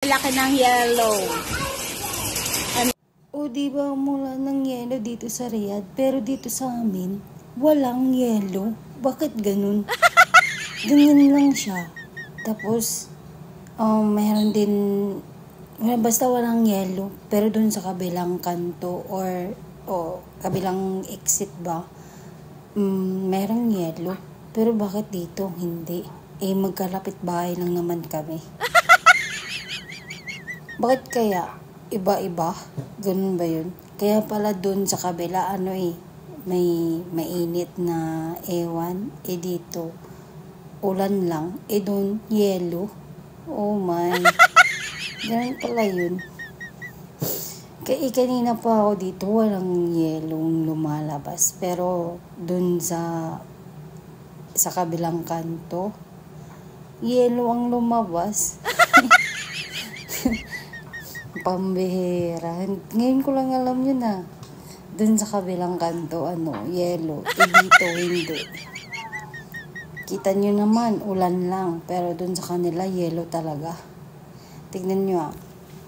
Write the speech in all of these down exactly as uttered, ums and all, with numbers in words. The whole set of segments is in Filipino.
lalaki ng yellow. Ano? O diba mula ng yellow dito sa Riyadh, pero dito sa amin, walang yellow. Bakit ganun? Ganyan lang siya. Tapos, um, meron din, basta walang yellow, pero dun sa kabilang kanto or o kabilang exit ba, um, merong yellow. Pero bakit dito hindi? Eh, magkalapit bahay lang naman kami. Bakit kaya? Iba-iba? Ganun ba yun? Kaya pala dun sa kabila, ano eh, may mainit na ewan. Eh dito, ulan lang. Eh dun, yellow. Oh my. Ganun pala yun. Kaya kanina pa ako dito, walang yelong lumalabas. Pero dun sa sa kabilang kanto, yellow ang lumabas. Pambihira. Ngayon ko lang alam yun ah. Dun sa kabilang kanto, ano, yellow. E dito, hindi. Kita nyo naman, ulan lang. Pero dun sa kanila, yellow talaga. Tignan nyo ah.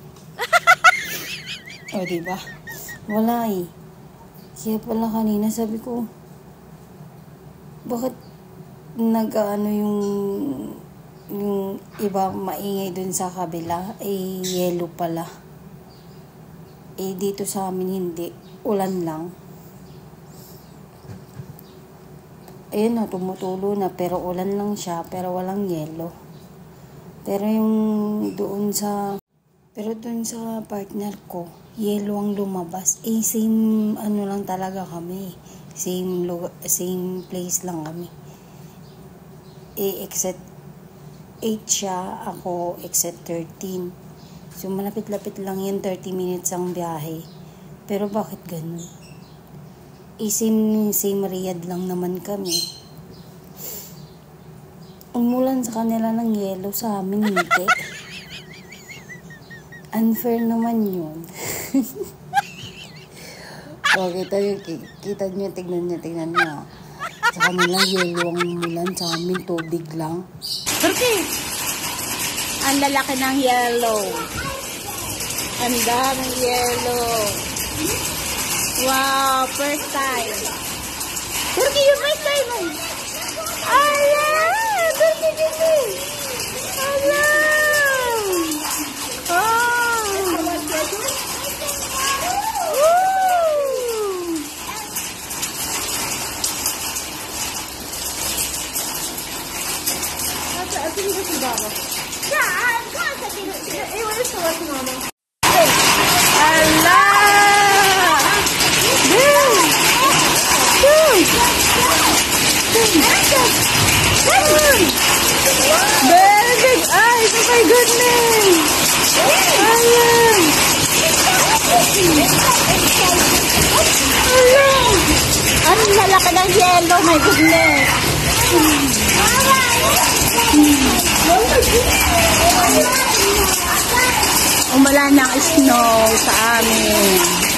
O, diba? Wala eh. Kaya pala kanina sabi ko, bakit nag-ano yung yung iba maingay dun sa kabila, eh, yellow pala. Eh, dito sa amin hindi. Ulan lang. Ayun na, tumutulo na, pero ulan lang siya, pero walang yellow. Pero yung doon sa, pero doon sa partner ko, yellow ang lumabas. Eh, same, ano lang talaga kami. Same, same place lang kami. Eh, except eight siya, ako except thirteen. So, malapit-lapit lang yun, thirty minutes ang biyahe. Pero bakit ganun? Eh, same, same Riyadh lang naman kami. Umulan sa kanila ng yellow, sa amin hindi. Unfair naman yun. O, kita nyo, kita nyo, tignan nyo, tignan nyo. Sa kanila yellow ang umulan, sa amin tubig lang. Turkey! Ang lalaki ng yellow. Ang daming yellow. Wow, first time. Turkey, yung first time mo. Ayan! Turkey, Turkey! Ayan! Oh! Woo! Asa dito si Baba? Yeah, I'm going to do it. Eh, what is the work, Mama? Allah! Boom! Boom! Boom! Very big eyes! Oh my goodness! Ayan! Ayan! Ang lalaki ng yellow, my goodness! Umala ng snow sa amin.